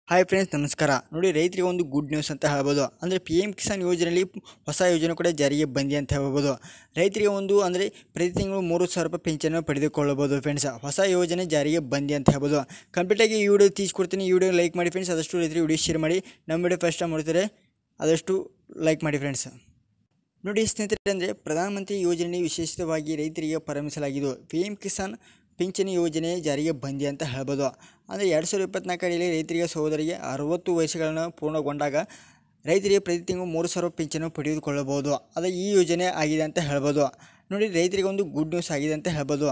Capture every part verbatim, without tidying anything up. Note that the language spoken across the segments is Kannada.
ಹಾಯ್ ಫ್ರೆಂಡ್ಸ್, ನಮಸ್ಕಾರ. ನೋಡಿ, ರೈತರಿಗೆ ಒಂದು ಗುಡ್ ನ್ಯೂಸ್ ಅಂತ ಹೇಳ್ಬೋದು. ಅಂದರೆ ಪಿ ಎಮ್ ಕಿಸಾನ್ ಯೋಜನೆಯಲ್ಲಿ ಹೊಸ ಯೋಜನೆ ಕೂಡ ಜಾರಿಗೆ ಬಂದಿ ಅಂತ ಹೇಳ್ಬೋದು. ರೈತರಿಗೆ ಒಂದು ಅಂದರೆ ಪ್ರತಿ ತಿಂಗಳು ಮೂರು ಸಾವಿರ ರೂಪಾಯಿ ಪಿಂಚಣಿಯನ್ನು ಪಡೆದುಕೊಳ್ಳಬಹುದು ಫ್ರೆಂಡ್ಸ್. ಹೊಸ ಯೋಜನೆ ಜಾರಿಗೆ ಬಂದಿ ಅಂತ ಹೇಳ್ಬೋದು. ಕಂಪ್ಲೀಟಾಗಿ ಈ ವಿಡಿಯೋ ತೀಸ್ಕೊಡ್ತೀನಿ. ಈ ವಿಡಿಯೋ ಲೈಕ್ ಮಾಡಿ ಫ್ರೆಂಡ್ಸ್. ಆದಷ್ಟು ರೈತರಿಗೆ ವಿಡಿಯೋ ಶೇರ್ ಮಾಡಿ. ನಮ್ಮ ವಿಡಿಯೋ ಫಸ್ಟ್ ಟೈಮ್ ನೋಡ್ತಾರೆ ಆದಷ್ಟು ಲೈಕ್ ಮಾಡಿ ಫ್ರೆಂಡ್ಸ್. ನೋಡಿ ಸ್ನೇಹಿತರೆ, ಅಂದರೆ ಪ್ರಧಾನಮಂತ್ರಿ ಯೋಜನೆ ವಿಶೇಷವಾಗಿ ರೈತರಿಗೆ ಪ್ರಾರಂಭಿಸಲಾಗಿದ್ದು ಪಿ ಎಮ್ ಕಿಸಾನ್ ಪಿಂಚಣಿ ಯೋಜನೆ ಜಾರಿಗೆ ಬಂದಿ ಅಂತ ಹೇಳ್ಬೋದು. ಅಂದರೆ ಎರಡು ಸಾವಿರದ ಇಪ್ಪತ್ನಾಲ್ಕು ಅಡಿಯಲ್ಲಿ ರೈತರಿಗೆ ಸಹೋದರಿಗೆ ಅರವತ್ತು ವಯಸ್ಸುಗಳನ್ನು ಪೂರ್ಣಗೊಂಡಾಗ ರೈತರಿಗೆ ಪ್ರತಿ ತಿಂಗಳು ಮೂರು ಸಾವಿರ ಪಿಂಚಣಿ ಪಡೆದುಕೊಳ್ಳಬಹುದು. ಅದು ಈ ಯೋಜನೆ ಆಗಿದೆ ಅಂತ ಹೇಳ್ಬೋದು. ನೋಡಿ, ರೈತರಿಗೆ ಒಂದು ಗುಡ್ ನ್ಯೂಸ್ ಆಗಿದೆ ಅಂತ ಹೇಳ್ಬೋದು.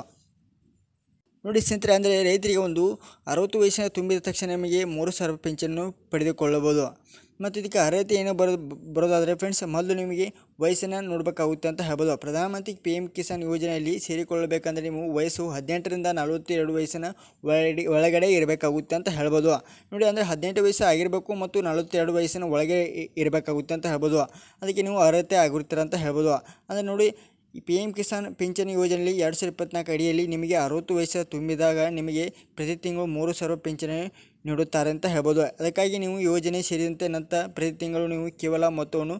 ನೋಡಿ ಸ್ನೇಹಿತರೆ, ಅಂದರೆ ರೈತರಿಗೆ ಒಂದು ಅರವತ್ತು ವಯಸ್ಸಿನ ತುಂಬಿದ ತಕ್ಷಣ ನಿಮಗೆ ಮೂರು ಸಾವಿರ ಪಿಂಚಣಿಯನ್ನು ಪಡೆದುಕೊಳ್ಳಬಹುದು. ಮತ್ತು ಇದಕ್ಕೆ ಅರ್ಹತೆ ಏನೋ ಬರೋ ಬರೋದಾದರೆ ಫ್ರೆಂಡ್ಸ್, ಮೊದಲು ನಿಮಗೆ ವಯಸ್ಸನ್ನು ನೋಡಬೇಕಾಗುತ್ತೆ ಅಂತ ಹೇಳ್ಬೋದು. ಪ್ರಧಾನಮಂತ್ರಿ ಪಿ ಎಮ್ ಕಿಸಾನ್ ಯೋಜನೆಯಲ್ಲಿ ಸೇರಿಕೊಳ್ಳಬೇಕಂದ್ರೆ ನೀವು ವಯಸ್ಸು ಹದಿನೆಂಟರಿಂದ ನಲವತ್ತೆರಡು ವಯಸ್ಸಿನ ಒಳಗಡೆ ಒಳಗಡೆ ಇರಬೇಕಾಗುತ್ತೆ ಅಂತ ಹೇಳ್ಬೋದು. ನೋಡಿ, ಅಂದರೆ ಹದಿನೆಂಟು ವಯಸ್ಸು ಆಗಿರಬೇಕು ಮತ್ತು ನಲವತ್ತೆರಡು ವಯಸ್ಸಿನ ಒಳಗೆ ಇರಬೇಕಾಗುತ್ತೆ ಅಂತ ಹೇಳ್ಬೋದು. ಅದಕ್ಕೆ ನೀವು ಅರ್ಹತೆ ಆಗಿರ್ತೀರ ಅಂತ ಹೇಳ್ಬೋದು. ಅಂದರೆ ನೋಡಿ, ಈ ಪಿ ಎಮ್ ಕಿಸಾನ್ ಪಿಂಚಣಿ ಯೋಜನೆಯಲ್ಲಿ ಎರಡು ಸಾವಿರದ ಇಪ್ಪತ್ನಾಲ್ಕು ಅಡಿಯಲ್ಲಿ ನಿಮಗೆ ಅರವತ್ತು ವಯಸ್ಸು ತುಂಬಿದಾಗ ನಿಮಗೆ ಪ್ರತಿ ತಿಂಗಳು ಮೂರು ಸಾವಿರ ಪಿಂಚಣಿ ನೀಡುತ್ತಾರೆ ಅಂತ ಹೇಳ್ಬೋದು. ಅದಕ್ಕಾಗಿ ನೀವು ಯೋಜನೆ ಸೇರಿದಂತೆ ನಂತರ ಪ್ರತಿ ತಿಂಗಳು ನೀವು ಕೇವಲ ಮೊತ್ತವನ್ನು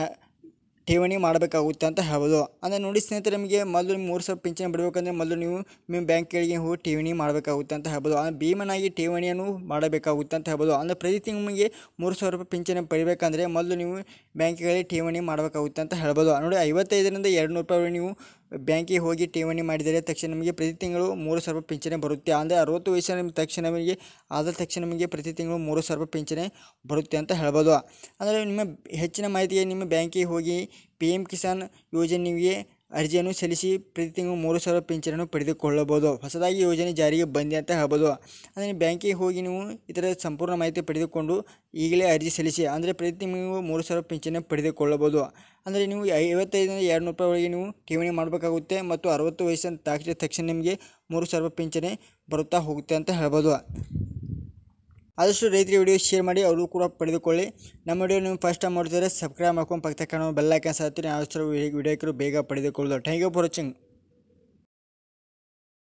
ಠೇವಣಿ ಮಾಡಬೇಕಾಗುತ್ತೆ ಅಂತ ಹೇಳ್ಬೋದು. ಅಂದರೆ ನೋಡಿ ಸ್ನೇಹಿತರೆ, ನಿಮಗೆ ಮೊದಲು ಮೂರು ಸಾವಿರ ಪಿಂಚಣಿ ಬಿಡಬೇಕಂದ್ರೆ ಮೊದಲು ನೀವು ನಿಮ್ಮ ಬ್ಯಾಂಕ್ಗಳಿಗೆ ಹೋಗಿ ಠೇವಣಿ ಮಾಡಬೇಕಾಗುತ್ತೆ ಅಂತ ಹೇಳ್ಬೋದು. ಅಂದರೆ ಭೀಮನಾಗಿ ಠೇವಣಿಯನ್ನು ಮಾಡಬೇಕಾಗುತ್ತೆ ಅಂತ ಹೇಳ್ಬೋದು. ಅಂದರೆ ಪ್ರತಿ ತಿಂಗಳು ನಿಮಗೆ ಮೂರು ಸಾವಿರ ರೂಪಾಯಿ ಪಿಂಚಣಿ ಪಡಿಬೇಕಂದ್ರೆ ಮೊದಲು ನೀವು ಬ್ಯಾಂಕ್ಗಳಿಗೆ ಠೇವಣಿ ಮಾಡಬೇಕಾಗುತ್ತೆ ಅಂತ ಹೇಳ್ಬೋದು. ನೋಡಿ, ಐವತ್ತೈದರಿಂದ ಎರಡು ನೂರು ರೂಪಾಯಿ ನೀವು ಬ್ಯಾಂಕಿಗೆ ಹೋಗಿ ಠೇವಣಿ ಮಾಡಿದರೆ ತಕ್ಷಣ ನಿಮಗೆ ಪ್ರತಿ ತಿಂಗಳು ಮೂರು ಸಾವಿರ ರೂಪಾಯಿ ಪಿಂಚಣಿ ಬರುತ್ತೆ. ಅಂದರೆ ಅರವತ್ತು ವಯಸ್ಸಿನ ತಕ್ಷಣ ನಿಮಗೆ ಆದ ತಕ್ಷಣ ನಿಮಗೆ ಪ್ರತಿ ತಿಂಗಳು ಮೂರು ಸಾವಿರ ರೂಪಾಯಿ ಪಿಂಚಣಿ ಬರುತ್ತೆ ಅಂತ ಹೇಳ್ಬೋದು. ಅಂದರೆ ನಿಮ್ಮ ಹೆಚ್ಚಿನ ಮಾಹಿತಿಗೆ ನಿಮ್ಮ ಬ್ಯಾಂಕಿಗೆ ಹೋಗಿ ಪಿ ಎಮ್ ಕಿಸಾನ್ ಯೋಜನೆ ನಿಮಗೆ ಅರ್ಜಿಯನ್ನು ಸಲ್ಲಿಸಿ ಪ್ರತಿ ತಿಂಗಳು ಮೂರು ಸಾವಿರ ಪಿಂಚಣಿಯನ್ನು ಪಡೆದುಕೊಳ್ಳಬಹುದು. ಹೊಸದಾಗಿ ಯೋಜನೆ ಜಾರಿಗೆ ಬಂದಿ ಅಂತ ಹೇಳ್ಬೋದು. ಅಂದರೆ ಬ್ಯಾಂಕಿಗೆ ಹೋಗಿ ನೀವು ಇದರ ಸಂಪೂರ್ಣ ಮಾಹಿತಿ ಪಡೆದುಕೊಂಡು ಈಗಲೇ ಅರ್ಜಿ ಸಲ್ಲಿಸಿ. ಅಂದರೆ ಪ್ರತಿ ತಿಂಗಳು ಮೂರು ಸಾವಿರ ಪಿಂಚಣಿ ಪಡೆದುಕೊಳ್ಳಬಹುದು. ಅಂದರೆ ನೀವು ಐವತ್ತೈದರಿಂದ ಎರಡು ನೂರು ರೂಪಾಯಿ ಒಳಗೆ ನೀವು ಠೇವಣಿ ಮಾಡಬೇಕಾಗುತ್ತೆ ಮತ್ತು ಅರವತ್ತು ವಯಸ್ಸಿನ ದಾಟಿದ ತಕ್ಷಣ ನಿಮಗೆ ಮೂರು ಸಾವಿರ ಪಿಂಚಣಿ ಬರುತ್ತಾ ಹೋಗುತ್ತೆ ಅಂತ ಹೇಳ್ಬೋದು. ಆದಷ್ಟು ರೈತರಿಗೆ ವಿಡಿಯೋ ಶೇರ್ ಮಾಡಿ, ಅವರು ಕೂಡ ಪಡೆದುಕೊಳ್ಳಿ. ನಮ್ಮ ವಿಡಿಯೋ ನೀವು ಫಸ್ಟ್ ಟೈಮ್ ನೋಡ್ತಿದ್ರೆ ಸಬ್ಸ್ಕ್ರೈಬ್ ಮಾಡ್ಕೊಂಡು ಪಕ್ಕ ಕಾಣೋ ಬೆಲ್ ಐಕಾನ್ ಸಾತ್ರಿ ಆದಷ್ಟು ವಿಡಿಯೋಕ್ಕೂ ಬೇಗ ಪಡೆದುಕೊಳ್ಳೋದು. Thank you for watching.